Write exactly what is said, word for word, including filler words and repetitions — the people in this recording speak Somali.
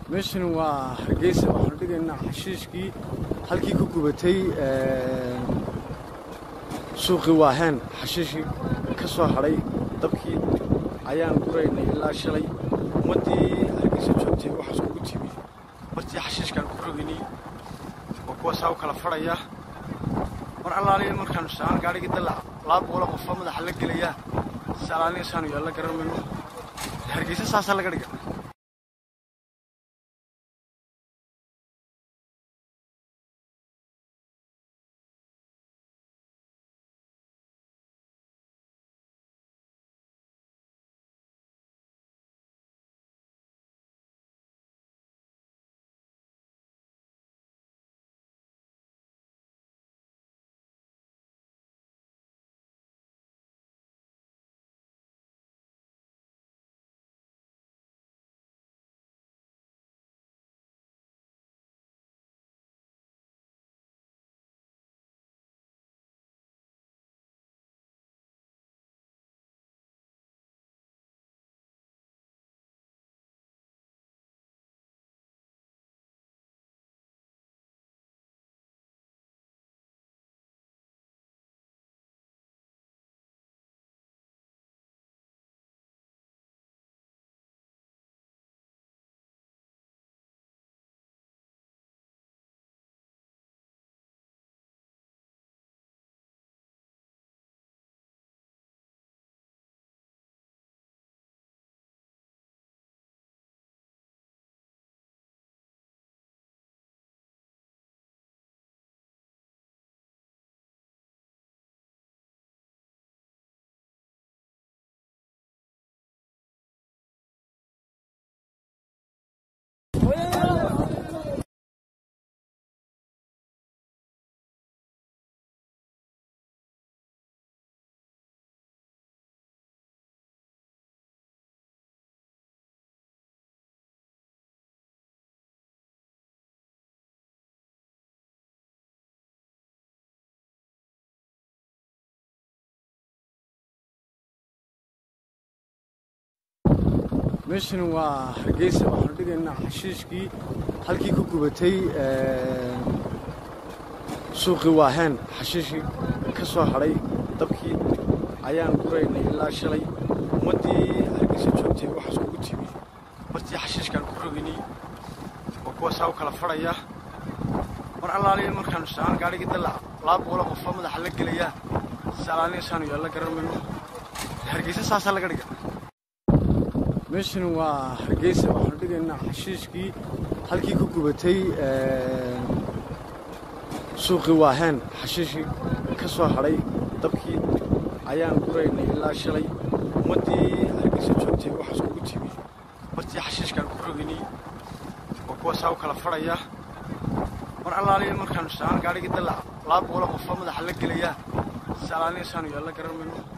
meeshan waa Hargeysa waxaan dhigaynaa xashiishkii halkii ku gubatay ee suuqi waahan xashiishkii ka soo haray dabkii ayaan gureynay ilaa shalay ummadii Hargeysa joogtay waxa soo gudbiyay martii xashiishkan ku roginay oo kuwa saaw kala fadhaya mar allaaliye markaan saan gaariga dalac laab wala qof madax la galaya salaani saan iyo la garamino Hargeysa saasa laga dhigay meeshan waa Hargeysa waxaan dhigaynaa xashiishkii halkii ku gubatay ee suuqi waahan xashiishkii ka soo haray dabkii ayaan gureynay ilaa shalay ummadii Hargeysa joogtay waxa soo gudbiyay martii xashiishkan ku roginay oo kuwa saaw kala fadhaya mar allaaliye markaan saan gaariga dalac laab wala qof madax la galaya salaani saan iyo la garamino Hargeysa saasa laga dhigay meeshan waa Hargeysa waxaan dhigaynaa xashiishkii halkii ku gubatay ee suuqi waahan xashiishkii ka soo haray dabkii ayaan gureynay ilaa shalay ummadii Hargeysa joogtay waxa soo gudbiyay martii xashiishkan ku roginay oo kuwa saaw kala fadhaya mar allaaliye markaan saan gaariga dalac laab wala qof madax la galaya salaani saan iyo la garamino